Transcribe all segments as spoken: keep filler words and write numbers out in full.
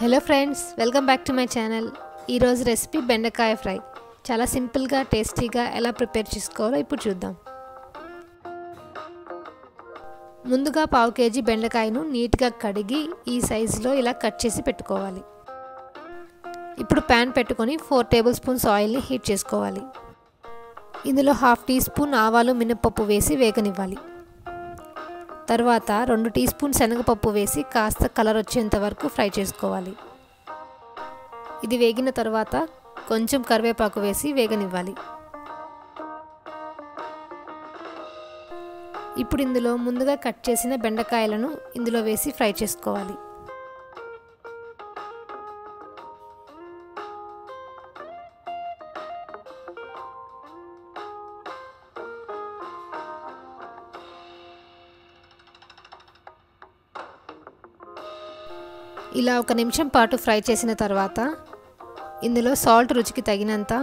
Hello friends, welcome back to my channel. ఈరోజు recipe బెండకాయ fry. చాలా సింపుల్గా టేస్టీగా ఎలా ప్రిపేర్ చేసుకోవాలో ఇప్పుడు చూద్దాం. ముందుగా పావు కేజీ బెండకాయను నీట్గా కడిగి ఈ సైజులో ఇలా కట్ చేసి పెట్టుకోవాలి. ఇప్పుడు ప్యాన్ పెట్టుకొని ఫోర్ టేబుల్ స్పూన్స్ ఆయిల్ని హీట్ చేసుకోవాలి. ఇందులో హాఫ్ టీ స్పూన్ ఆవాలు మినపప్పు వేసి వేగనివ్వాలి. తర్వాత రెండు టీ స్పూన్ శనగపప్పు వేసి కాస్త కలర్ వచ్చేంత వరకు ఫ్రై చేసుకోవాలి. ఇది వేగిన తర్వాత కొంచెం కరివేపాకు వేసి వేగనివ్వాలి. ఇప్పుడు ఇందులో ముందుగా కట్ చేసిన బెండకాయలను ఇందులో వేసి ఫ్రై చేసుకోవాలి. ఇలా ఒక నిమిషం పాటు ఫ్రై చేసిన తర్వాత ఇందులో సాల్ట్ రుచికి తగినంత,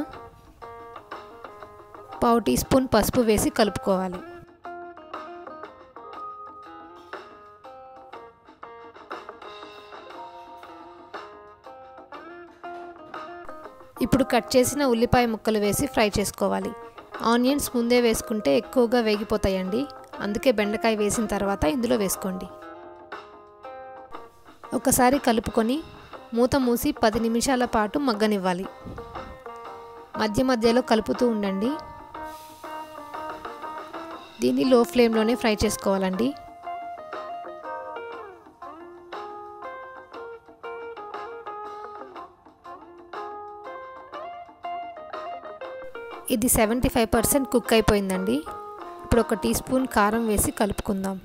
పావు టీ స్పూన్ పసుపు వేసి కలుపుకోవాలి. ఇప్పుడు కట్ చేసిన ఉల్లిపాయ ముక్కలు వేసి ఫ్రై చేసుకోవాలి. ఆనియన్స్ ముందే వేసుకుంటే ఎక్కువగా వేగిపోతాయండి, అందుకే బెండకాయ వేసిన తర్వాత ఇందులో వేసుకోండి. ఒకసారి కలుపుకొని మూత మూసి పది నిమిషాల పాటు మగ్గనివ్వాలి. మధ్య మధ్యలో కలుపుతూ ఉండండి. దీన్ని లో ఫ్లేమ్లోనే ఫ్రై చేసుకోవాలండి. ఇది సెవెంటీ ఫైవ్ పర్సెంట్ కుక్ అయిపోయిందండి. ఇప్పుడు ఒక టీ స్పూన్ కారం వేసి కలుపుకుందాం.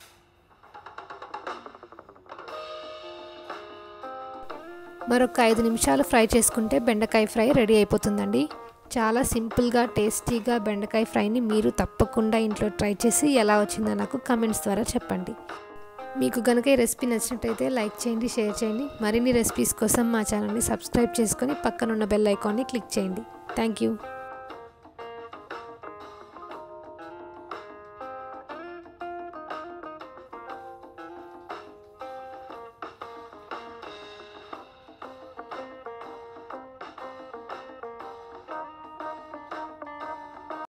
మరొక ఐదు నిమిషాలు ఫ్రై చేసుకుంటే బెండకాయ ఫ్రై రెడీ అయిపోతుందండి. చాలా సింపుల్గా టేస్టీగా బెండకాయ ఫ్రైని మీరు తప్పకుండా ఇంట్లో ట్రై చేసి ఎలా వచ్చిందో నాకు కామెంట్స్ ద్వారా చెప్పండి. మీకు కనుక ఈ రెసిపీ నచ్చినట్టయితే లైక్ చేయండి, షేర్ చేయండి. మరిన్ని రెసిపీస్ కోసం మా ఛానల్ని సబ్స్క్రైబ్ చేసుకొని పక్కనున్న బెల్ ఐకాన్ని క్లిక్ చేయండి. Thank you.